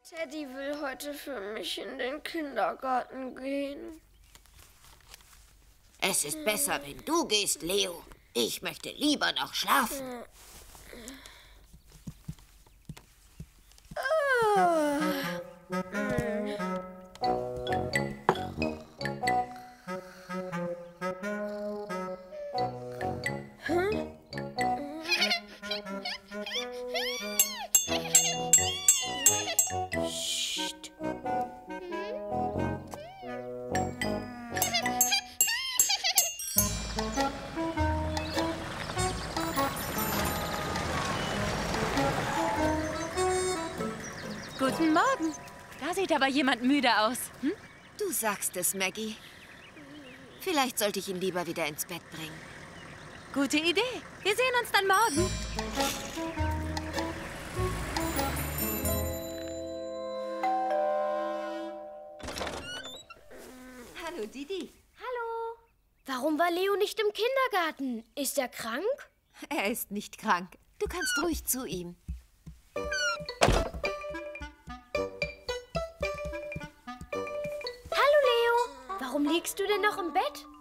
Teddy will heute für mich in den Kindergarten gehen. Es ist besser, wenn du gehst, Leo. Ich möchte lieber noch schlafen. Psst. Guten Morgen. Da sieht aber jemand müde aus. Hm? Du sagst es, Maggie. Vielleicht sollte ich ihn lieber wieder ins Bett bringen. Gute Idee. Wir sehen uns dann morgen. Hallo, Didi. Hallo. Warum war Leo nicht im Kindergarten? Ist er krank? Er ist nicht krank. Du kannst ruhig zu ihm. Hallo, Leo. Warum liegst du denn noch im Bett?